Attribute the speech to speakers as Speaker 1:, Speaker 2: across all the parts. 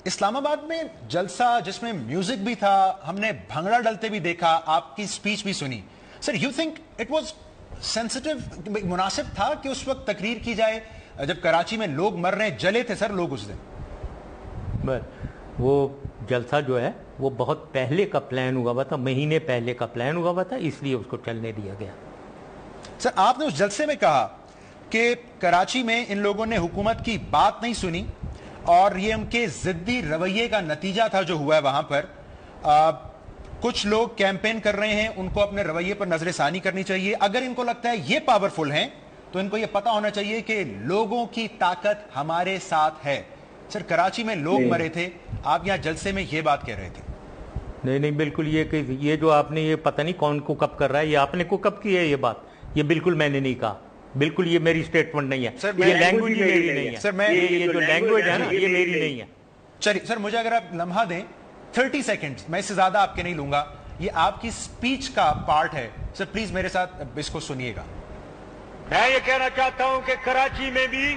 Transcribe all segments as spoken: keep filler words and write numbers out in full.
Speaker 1: اسلام آباد میں جلسہ جس میں میوزک بھی تھا, ہم نے بھنگڑا ڈلتے بھی دیکھا, آپ کی سپیچ بھی سنی. Sir you think it was sensitive, مناسب تھا کہ اس وقت تقریر کی جائے جب کراچی میں لوگ مر رہے ہیں؟ جلے تھے سر لوگ اس دن.
Speaker 2: وہ جلسہ جو ہے وہ بہت پہلے کا پلان ہوا ہوا تھا, مہینے پہلے کا پلان ہوا ہوا تھا, اس لیے اس کو چلنے دیا گیا.
Speaker 1: سر آپ نے اس جلسے میں کہا کہ کراچی میں ان لوگوں نے حکومت کی بات نہیں سنی اور یہ ان کے ضدی رویے کا نتیجہ تھا جو ہوا ہے وہاں پر. آ, کچھ لوگ کیمپین کر رہے ہیں, ان کو اپنے رویے پر نظر ثانی کرنی چاہیے. اگر ان کو لگتا ہے یہ پاورفل ہیں تو ان کو یہ پتا ہونا چاہیے کہ لوگوں کی طاقت ہمارے ساتھ ہے. سر کراچی میں لوگ مرے تھے, آپ یہاں جلسے میں یہ بات کہہ رہے تھے.
Speaker 2: نہیں نہیں بالکل, یہ کہ یہ جو آپ نے یہ پتہ نہیں کون کو کب کر رہا ہے, یہ آپ نے کو کب کی ہے یہ بات, یہ بالکل میں نے نہیں کہا, بالکل یہ میری سٹیٹمنٹ نہیں ہے, یہ لینگویج میری نہیں ہے.
Speaker 1: سر میں
Speaker 2: یہ جو لینگویج ہے نا یہ میری نہیں ہے.
Speaker 1: چلیے سر مجھے اگر آپ لمحہ دیں تھرٹی سیکنڈ, میں اس سے زیادہ آپ کے نہیں لوں گا, یہ آپ کی سپیچ کا پارٹ ہے. سر پلیز میرے ساتھ اس کو سنیے گا.
Speaker 3: میں یہ کہنا چاہتا ہوں کہ کراچی میں بھی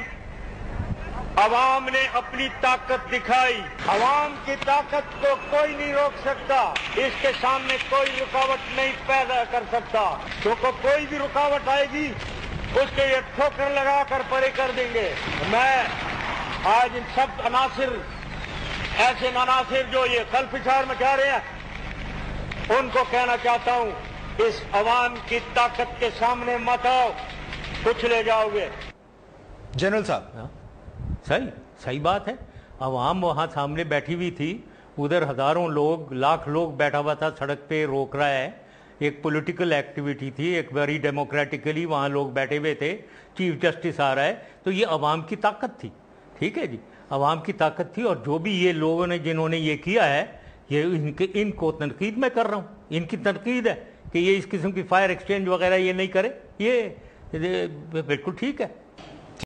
Speaker 3: عوام نے اپنی طاقت دکھائی. عوام کی طاقت کو کوئی نہیں روک سکتا, اس کے سامنے کوئی رکاوٹ نہیں پیدا کر سکتا. کیونکہ کوئی بھی رکاوٹ آئے گی اس کے یہ ٹھوکر لگا کر پرے کر دیں گے. میں آج ان سب عناصر, ایسے عناصر جو یہ خلفشار میں کہہ رہے ہیں, ان کو کہنا چاہتا ہوں اس عوام کی طاقت کے سامنے مت آؤ, کچھ لے جاؤ گے.
Speaker 1: جنرل صاحب
Speaker 2: صحیح صحیح بات ہے. عوام وہاں سامنے بیٹھی ہوئی تھی, ادھر ہزاروں لوگ, لاکھ لوگ بیٹھا ہوا تھا, سڑک پہ روک رہا ہے. ایک پولیٹیکل ایکٹیویٹی تھی, ایک ویری ڈیموکریٹکلی وہاں لوگ بیٹھے ہوئے تھے, چیف جسٹس آ رہا ہے, تو یہ عوام کی طاقت تھی. ٹھیک ہے جی, عوام کی طاقت تھی. اور جو بھی یہ لوگوں نے جنہوں نے یہ کیا ہے, یہ ان کے ان کو تنقید میں کر رہا ہوں, ان کی تنقید ہے کہ یہ اس قسم کی فائر ایکسچینج وغیرہ یہ نہیں کرے. یہ بالکل ٹھیک ہے.